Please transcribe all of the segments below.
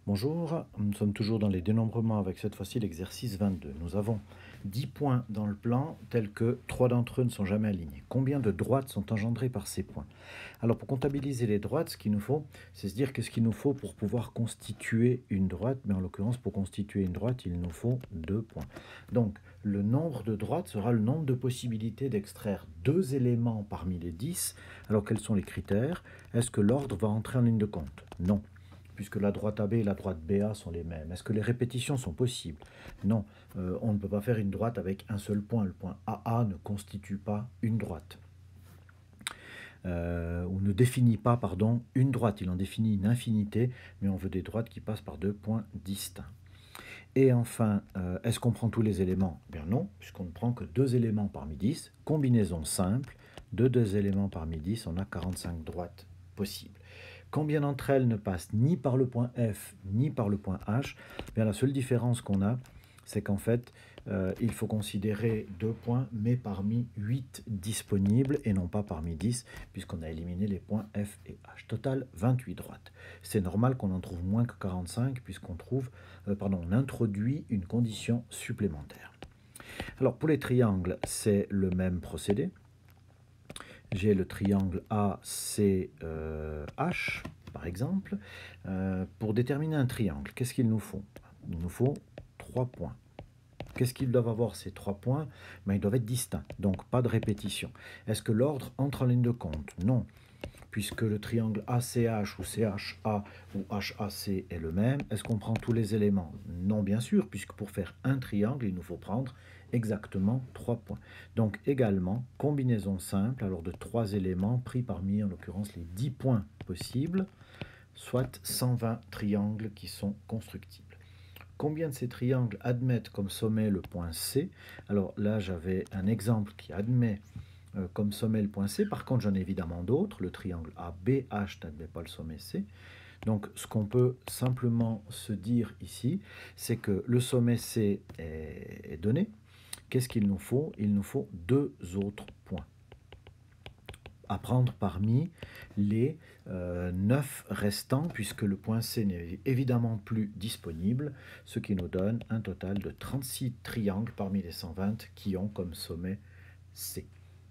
Bonjour, nous sommes toujours dans les dénombrements avec cette fois-ci l'exercice 22. Nous avons 10 points dans le plan tels que 3 d'entre eux ne sont jamais alignés. Combien de droites sont engendrées par ces points? Alors pour comptabiliser les droites, ce qu'il nous faut, c'est se dire qu'est-ce qu'il nous faut pour pouvoir constituer une droite. Mais en l'occurrence, pour constituer une droite, il nous faut 2 points. Donc le nombre de droites sera le nombre de possibilités d'extraire 2 éléments parmi les 10. Alors quels sont les critères? Est-ce que l'ordre va entrer en ligne de compte? Non, puisque la droite AB et la droite BA sont les mêmes. Est-ce que les répétitions sont possibles? Non, on ne peut pas faire une droite avec un seul point. Le point AA ne constitue pas une droite. Ou ne définit pas, pardon, une droite. Il en définit une infinité, mais on veut des droites qui passent par 2 points distincts. Et enfin, est-ce qu'on prend tous les éléments? Bien non, puisqu'on ne prend que 2 éléments parmi 10. Combinaison simple, de 2 éléments parmi 10, on a 45 droites possibles. Combien d'entre elles ne passent ni par le point F ni par le point H? Bien, la seule différence qu'on a, c'est qu'en fait, il faut considérer 2 points, mais parmi 8 disponibles et non pas parmi 10, puisqu'on a éliminé les points F et H. Total, 28 droites. C'est normal qu'on en trouve moins que 45, puisqu'on on introduit une condition supplémentaire. Alors, pour les triangles, c'est le même procédé. J'ai le triangle ACH, par exemple. Pour déterminer un triangle, qu'est-ce qu'il nous faut? Il nous faut 3 points. Qu'est-ce qu'ils doivent avoir ces 3 points? Ils doivent être distincts, donc pas de répétition. Est-ce que l'ordre entre en ligne de compte? Non, puisque le triangle ACH ou CHA ou HAC est le même. Est-ce qu'on prend tous les éléments? Non, bien sûr, puisque pour faire un triangle, il nous faut prendre exactement 3 points. Donc également, combinaison simple, alors de 3 éléments pris parmi, en l'occurrence, les 10 points possibles, soit 120 triangles qui sont constructibles. Combien de ces triangles admettent comme sommet le point C? Alors là, j'avais un exemple qui admet comme sommet le point C. Par contre, j'en ai évidemment d'autres. Le triangle ABH n'admet pas le sommet C. Donc, ce qu'on peut simplement se dire ici, c'est que le sommet C est donné. Qu'est-ce qu'il nous faut? Il nous faut 2 autres points à prendre parmi les 9 restants, puisque le point C n'est évidemment plus disponible, ce qui nous donne un total de 36 triangles parmi les 120 qui ont comme sommet C.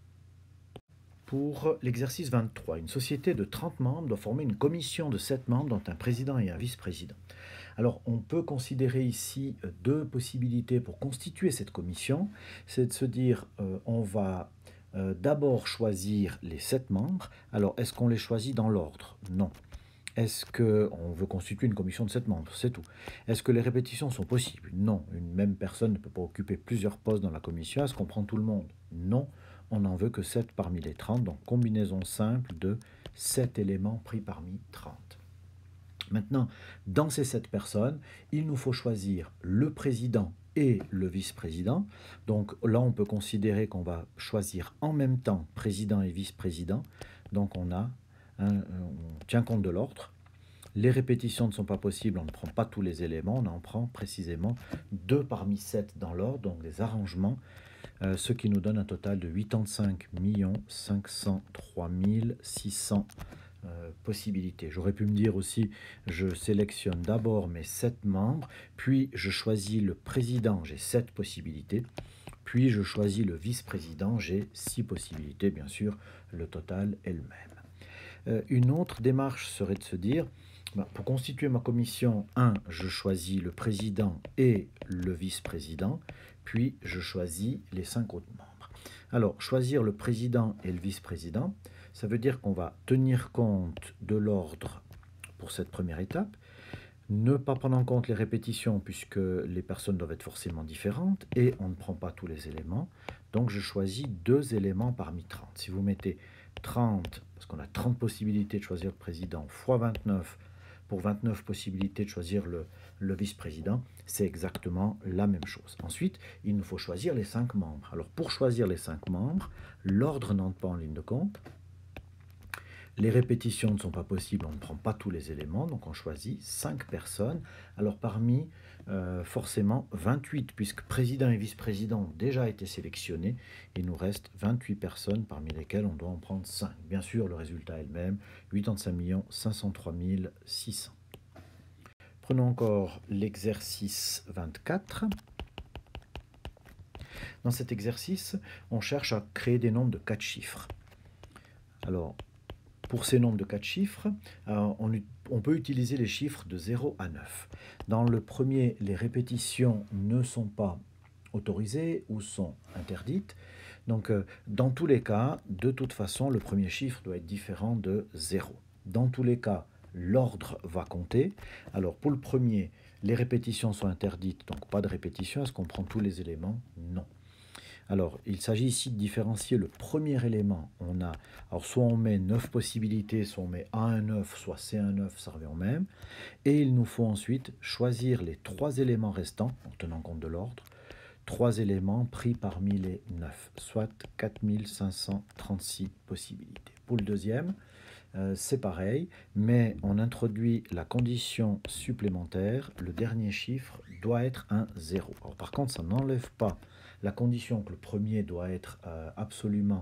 Pour l'exercice 23, une société de 30 membres doit former une commission de 7 membres, dont un président et un vice-président. Alors, on peut considérer ici 2 possibilités pour constituer cette commission. C'est de se dire, on va d'abord choisir les 7 membres. Alors, est-ce qu'on les choisit dans l'ordre? Non. Est-ce qu'on veut constituer une commission de 7 membres? C'est tout. Est-ce que les répétitions sont possibles? Non. Une même personne ne peut pas occuper plusieurs postes dans la commission. Est-ce qu'on prend tout le monde? Non. On n'en veut que 7 parmi les 30. Donc, combinaison simple de 7 éléments pris parmi 30. Maintenant, dans ces 7 personnes, il nous faut choisir le président et le vice-président. Donc là, on peut considérer qu'on va choisir en même temps président et vice-président. Donc on tient compte de l'ordre. Les répétitions ne sont pas possibles, on ne prend pas tous les éléments, on en prend précisément 2 parmi 7 dans l'ordre, donc des arrangements, ce qui nous donne un total de 85 503 600 possibilités. J'aurais pu me dire aussi, je sélectionne d'abord mes 7 membres, puis je choisis le président, j'ai 7 possibilités, puis je choisis le vice-président, j'ai 6 possibilités, bien sûr, le total est le même. Une autre démarche serait de se dire, pour constituer ma commission, je choisis le président et le vice-président, puis je choisis les 5 autres membres. Alors, choisir le président et le vice-président, ça veut dire qu'on va tenir compte de l'ordre pour cette première étape, ne pas prendre en compte les répétitions puisque les personnes doivent être forcément différentes et on ne prend pas tous les éléments. Donc je choisis 2 éléments parmi 30. Si vous mettez 30, parce qu'on a 30 possibilités de choisir le président, fois 29, pour 29 possibilités de choisir le vice-président, c'est exactement la même chose. Ensuite, il nous faut choisir les 5 membres. Alors pour choisir les 5 membres, l'ordre n'entre pas en ligne de compte. Les répétitions ne sont pas possibles, on ne prend pas tous les éléments, donc on choisit 5 personnes. Alors parmi, forcément, 28, puisque président et vice-président ont déjà été sélectionnés, il nous reste 28 personnes parmi lesquelles on doit en prendre 5. Bien sûr, le résultat est le même, 85 503 600. Prenons encore l'exercice 24. Dans cet exercice, on cherche à créer des nombres de 4 chiffres. Alors, pour ces nombres de 4 chiffres, on peut utiliser les chiffres de 0 à 9. Dans le premier, les répétitions ne sont pas autorisées ou sont interdites. Donc, dans tous les cas, de toute façon, le premier chiffre doit être différent de 0. Dans tous les cas, l'ordre va compter. Alors, pour le premier, les répétitions sont interdites, donc pas de répétition. Est-ce qu'on prend tous les éléments? Non. Alors, il s'agit ici de différencier le premier élément. Alors soit on met 9 possibilités, soit on met A un 9, soit C un 9, ça revient au même. Et il nous faut ensuite choisir les 3 éléments restants, en tenant compte de l'ordre. 3 éléments pris parmi les 9, soit 4536 possibilités. Pour le deuxième, c'est pareil, mais on introduit la condition supplémentaire, le dernier chiffre doit être un 0. Alors, par contre, ça n'enlève pas la condition que le premier doit être absolument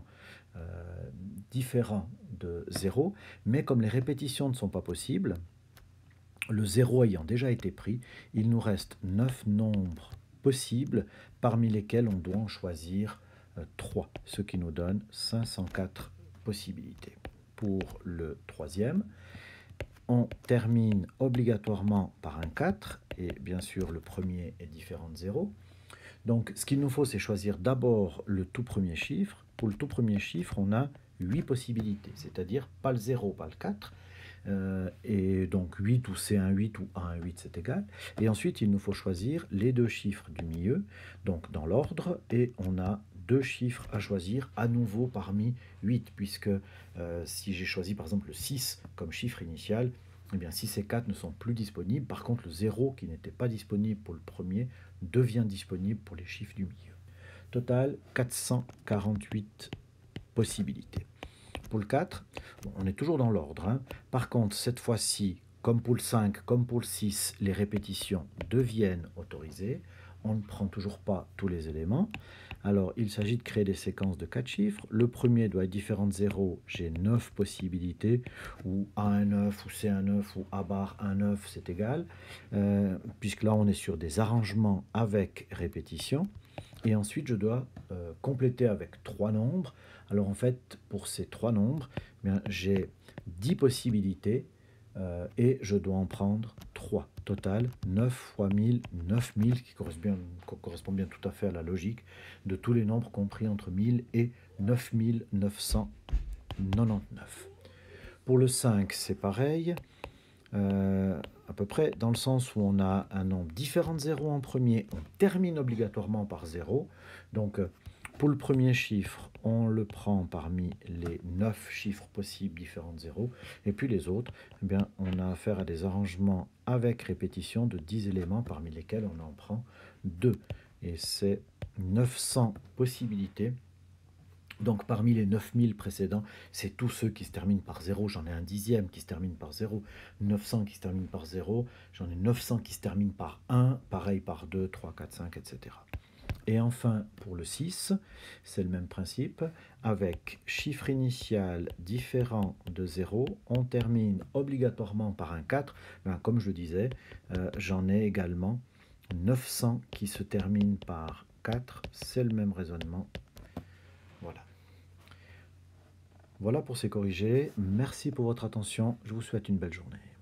différent de 0, mais comme les répétitions ne sont pas possibles, le 0 ayant déjà été pris, il nous reste 9 nombres possibles, parmi lesquels on doit en choisir 3, ce qui nous donne 504 possibilités. Pour le troisième, on termine obligatoirement par un 4, et bien sûr le premier est différent de 0. Donc ce qu'il nous faut, c'est choisir d'abord le tout premier chiffre. Pour le tout premier chiffre, on a 8 possibilités, c'est-à-dire pas le 0, pas le 4, et donc 8 ou C1 8 ou A1 8, c'est égal. Et ensuite, il nous faut choisir les 2 chiffres du milieu, donc dans l'ordre, et on a 2 chiffres à choisir à nouveau parmi 8, puisque si j'ai choisi par exemple le 6 comme chiffre initial, eh bien 6 et 4 ne sont plus disponibles. Par contre, le 0 qui n'était pas disponible pour le premier devient disponible pour les chiffres du milieu. Total, 448 possibilités. Pour le 4, on est toujours dans l'ordre, hein. Par contre, cette fois-ci, comme pour le 5, comme pour le 6, les répétitions deviennent autorisées. On ne prend toujours pas tous les éléments. Alors, il s'agit de créer des séquences de 4 chiffres. Le premier doit être différent de 0. J'ai 9 possibilités, ou A1 9, ou C1 9, ou A bar 1 9, c'est égal. Puisque là, on est sur des arrangements avec répétition. Et ensuite, je dois compléter avec 3 nombres. Alors en fait, pour ces 3 nombres, eh j'ai 10 possibilités et je dois en prendre 3. Total, 9 fois 1000, 9000, qui correspond bien tout à fait à la logique de tous les nombres compris entre 1000 et 9999. Pour le 5, c'est pareil. À peu près dans le sens où on a un nombre différent de 0 en premier, on termine obligatoirement par 0. Donc pour le premier chiffre, on le prend parmi les 9 chiffres possibles différents de 0. Et puis les autres, eh bien, on a affaire à des arrangements avec répétition de 10 éléments, parmi lesquels on en prend 2. Et c'est 900 possibilités. Donc parmi les 9000 précédents, c'est tous ceux qui se terminent par 0. J'en ai un dixième qui se termine par 0, 900 qui se terminent par 0, j'en ai 900 qui se terminent par 1, pareil par 2, 3, 4, 5, etc. Et enfin, pour le 6, c'est le même principe. Avec chiffre initial différent de 0, on termine obligatoirement par un 4. Ben, comme je le disais, j'en ai également 900 qui se terminent par 4. C'est le même raisonnement. Voilà. Voilà pour ces corrigés. Merci pour votre attention. Je vous souhaite une belle journée.